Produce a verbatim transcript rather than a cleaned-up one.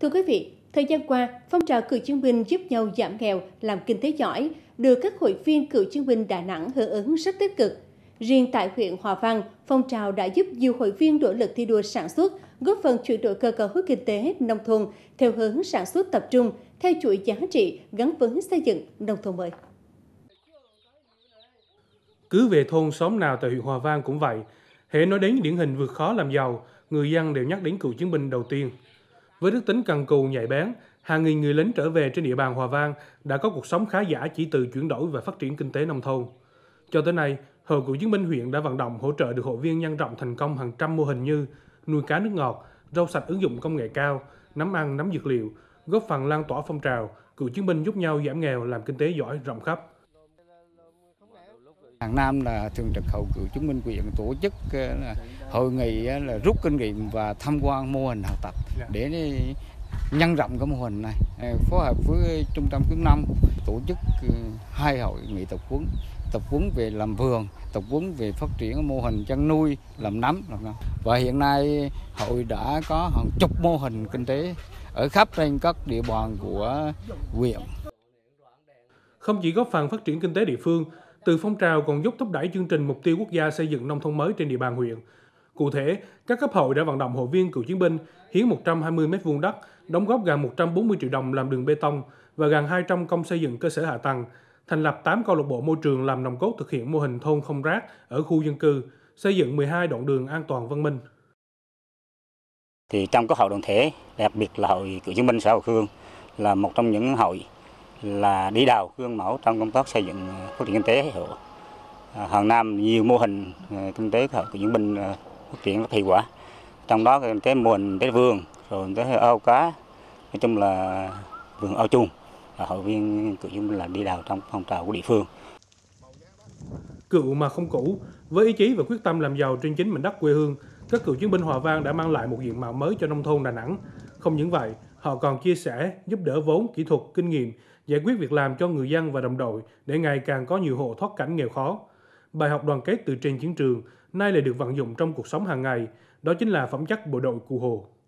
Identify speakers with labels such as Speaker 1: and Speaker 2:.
Speaker 1: Thưa quý vị, thời gian qua, phong trào cựu chiến binh giúp nhau giảm nghèo, làm kinh tế giỏi, được các hội viên cựu chiến binh Đà Nẵng hưởng ứng rất tích cực. Riêng tại huyện Hòa Vang, phong trào đã giúp nhiều hội viên nỗ lực thi đua sản xuất, góp phần chuyển đổi cơ cấu kinh tế nông thôn theo hướng sản xuất tập trung, theo chuỗi giá trị gắn với xây dựng nông thôn mới.
Speaker 2: Cứ về thôn xóm nào tại huyện Hòa Vang cũng vậy, hễ nói đến điển hình vượt khó làm giàu, người dân đều nhắc đến cựu chiến binh đầu tiên. Với đức tính cần cù nhạy bén, hàng nghìn người lính trở về trên địa bàn Hòa Vang đã có cuộc sống khá giả chỉ từ chuyển đổi và phát triển kinh tế nông thôn. Cho tới nay, Hội Cựu chiến binh huyện đã vận động hỗ trợ được hội viên nhân rộng thành công hàng trăm mô hình như nuôi cá nước ngọt, rau sạch ứng dụng công nghệ cao, nắm ăn, nắm dược liệu, góp phần lan tỏa phong trào cựu chiến binh giúp nhau giảm nghèo, làm kinh tế giỏi rộng khắp.
Speaker 3: Hàng năm là thường trực Hội Cựu chiến binh huyện tổ chức là hội nghị là rút kinh nghiệm và tham quan mô hình học tập để nhân rộng cái mô hình này. Phối hợp với trung tâm khuyến nông tổ chức hai hội nghị tập huấn, tập huấn về làm vườn, tập huấn về phát triển mô hình chăn nuôi, làm nấm, làm nấm. Và hiện nay hội đã có hàng chục mô hình kinh tế ở khắp trên các địa bàn của huyện.
Speaker 2: Không chỉ góp phần phát triển kinh tế địa phương, từ phong trào còn giúp thúc đẩy chương trình mục tiêu quốc gia xây dựng nông thôn mới trên địa bàn huyện. Cụ thể, các cấp hội đã vận động hội viên cựu chiến binh hiến một trăm hai mươi mét vuông đất, đóng góp gần một trăm bốn mươi triệu đồng làm đường bê tông và gần hai trăm công xây dựng cơ sở hạ tầng, thành lập tám câu lạc bộ môi trường làm nòng cốt thực hiện mô hình thôn không rác ở khu dân cư, xây dựng mười hai đoạn đường an toàn văn minh.
Speaker 4: Thì trong các hội đoàn thể, đặc biệt là hội cựu chiến binh xã Hòa Khương là một trong những hội là đi đầu gương mẫu trong công tác xây dựng phát triển kinh tế hộ. Hàng năm nhiều mô hình kinh tế của hội cựu chiến binh phát triển rất hiệu quả. Trong đó kinh tế mô hình kinh tế vườn, rồi kinh tế ao cá, nói chung là vườn ao chuồng. Hội viên cựu chiến binh là đi đầu trong phong trào của địa phương.
Speaker 2: Cựu mà không cũ, với ý chí và quyết tâm làm giàu trên chính mảnh đất quê hương, các cựu chiến binh Hòa Vang đã mang lại một diện mạo mới cho nông thôn Đà Nẵng. Không những vậy, họ còn chia sẻ, giúp đỡ vốn, kỹ thuật, kinh nghiệm, giải quyết việc làm cho người dân và đồng đội để ngày càng có nhiều hộ thoát cảnh nghèo khó. Bài học đoàn kết từ trên chiến trường nay lại được vận dụng trong cuộc sống hàng ngày, đó chính là phẩm chất bộ đội Cụ Hồ.